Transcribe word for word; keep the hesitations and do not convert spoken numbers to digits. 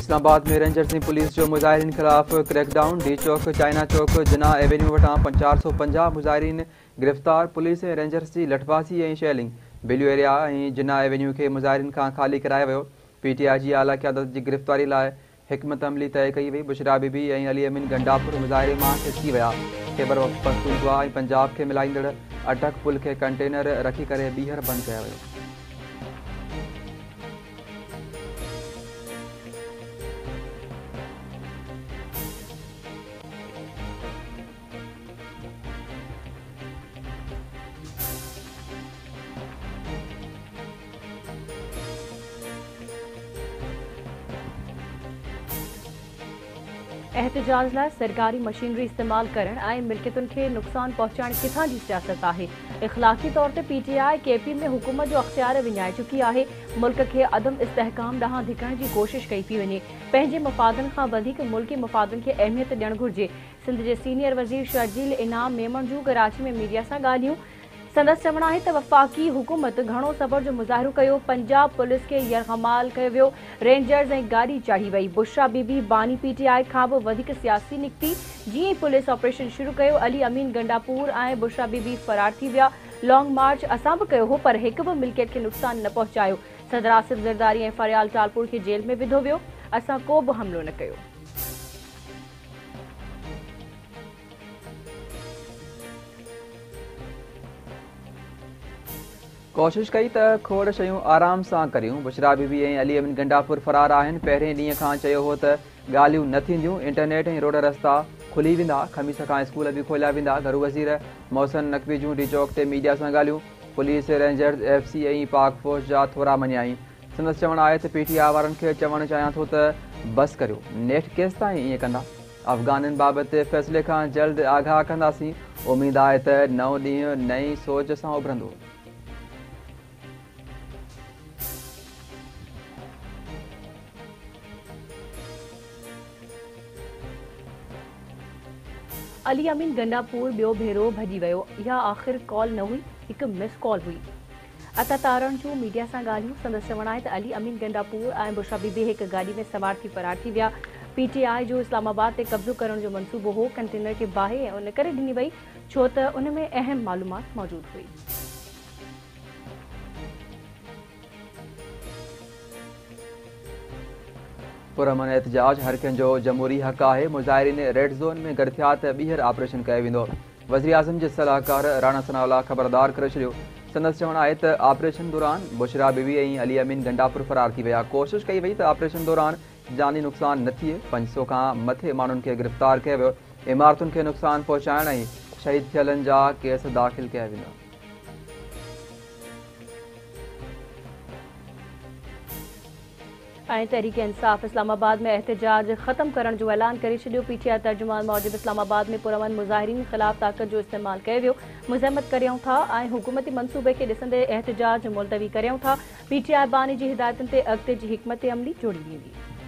इस्लामाबाद में रेंजर्स जी पुलिस जो मुज़ाहिरीन खिलाफ crackdown. D Chowk China Chowk Jinnah Avenue वटां चार सौ पंजाह मुज़ाहिरीन गिरफ़्तार। पुलिस ऐं रेंजर्स जी लठबाज़ी ऐं शैलिंग बेलियो एरिया ऐं जिना एवेन्यू के मुज़ाहिरीन खां ख़ाली करायो वियो। पीटीआई जी आला क़यादत जी गिरफ़्तारी लाइ हिकमत अमली तय कई वई। बुशरा बीबी ऐं अली अमीन गंडापुर मुज़ाहिरे मां खिसकी विया। ख़ैबर पख्तूनख्वा ऐं पंजाब के मिलाईंदड़ अटक पुल के कंटेनर रखी करे ॿीहर बंदि कयो वियो। एहतजाज लाइ सरकारी मशीनरी इस्तेमाल करण ऐं मिल्कियतुनि खे नुक़सान पहुचाइण किथां जी सियासत आहे। इख़लाक़ी तौर ते पीटीआई केपी में हुकूमत जो अख़्तियार विञाए चुकी आहे। मुल्क खे अदम इस्तेहकाम ॾांहुं धिकण जी कोशिश कई पई वञे। पंहिंजे मफ़ादनि खां वधीक मुल्की मफ़ादनि खे अहमियत ॾियणु घुर्जे। सिंध जे सीनियर वज़ीर शर्जील इनाम मेमण जूं कराची में मीडिया सां ॻाल्हियूं। संदसि चवणु आहे त वफ़ाक़ी हुकूमत घणो सबर जो मुज़ाहिरो कयो। पंजाब पुलिस खे यरग़माल कयो वियो। रेंजर्स ऐं गाॾी चाढ़ी वई। बुशरा बीबी बानी पीटीआई खां बि वधीक सियासी निकिती। जीअं ई पुलिस ऑपरेशन शुरू कयो अली अमीन गंडापुर ऐं बुशरा बीबी फरार थी विया। लॉन्ग मार्च असां बि कयो हो पर हिकु बि मिल्कियत खे नुक़सान न पहुचायो। सदर आसिफ ज़रदारी ऐं फरियाल टालपुर खे जेल में विधो वियो। असां को बि हमिलो न कयो। कोशिश कई त खोड़ शयूं आराम सां करियूं। बुशरा बीबी ऐं अली अमीन गंडापुर फरार आहिनि। पहिरें ॾींहं खां चयो हो त ॻाल्हियूं न थींदियूं। इंटरनेट ऐं रोड रस्ता खुली वेंदा। ख़मीस खां स्कूल बि खोलिया वेंदा। घरू वज़ीर मोहसिन नक़वी जूं डी चौक ते मीडिया सां ॻाल्हियूं। पुलिस रेंजर्स एफ सी ऐं पाक फौज जा थोरा मञियाई। संदसि चवणु आहे त पीटीआई वारनि खे चवणु चाहियां थो त बसि करियो। नेठ केसि ताईं ईअं कंदा। अफ़गाननि बाबति फ़ैसिले खां जल्द आगाह कंदासीं। उमेद आहे त नओं ॾींहुं नई सोच सां उभरंदो। अली अमीन गंडापुर ॿियो भेरो भॼी वियो। इहा आख़िर कॉल न हुई, हिकु मिस कॉल हुई। अता तारण जूं मीडिया सां ॻाल्हियूं। संदसि चवणु आहे त अली अमीन गंडापुर ऐं बुशरा बीबी हिकु गाॾी में सवार थी फरार थी विया। पीटीआई जो इस्लामाबाद ते कब्ज़ो करण जो मंसूबो हो। कंटेनर खे बाहि ऐं उन करे ॾिनी वई छो त उन में अहम मालूमात मौजूदु हुई। पुरअमन एहतजाज हर कंहिंजो जमहूरी हक़ आहे। मुज़ाहिरीन रेड ज़ोन में गॾु थिया त ॿीहर ऑपरेशन कयो वेंदो। वज़ीर आज़म जे सलाहकार राणा सनाउल्लाह ख़बरदार करे छॾियो। संदसि चवणु आहे त ऑपरेशन दौरान बुशरा बीबी ऐं अली अमीन गंडापुर फरार थी विया। कोशिश कई वई त ऑपरेशन दौरान जानी नुक़सान न थिए। पंज सौ खां मथे माण्हुनि खे गिरफ़्तार कयो वियो। इमारतुनि खे नुक़सान पहुचाइण ऐं शहीद थियलनि जा केस दाख़िल कया वेंदा। ऐं तहरीक इंसाफ़ इस्लामाबाद में एहतजाज ख़त्म करण जो ऐलान करे छॾियो। पीटीआई तर्जुमान मौजिब इस्लामाबाद में पुरअमन मुज़ाहिरीन ख़िलाफ़ ताक़त जो इस्तेमालु कयो वियो। मुज़म्मत करियूं था ऐं हुकूमती मंसूबे खे ॾिसंदे एहतजाज मुलतवी करियूं था। पीटीआई बानी जी हिदायतुनि ते अॻिते जी हिकमत अमली जोड़ी वेंदी।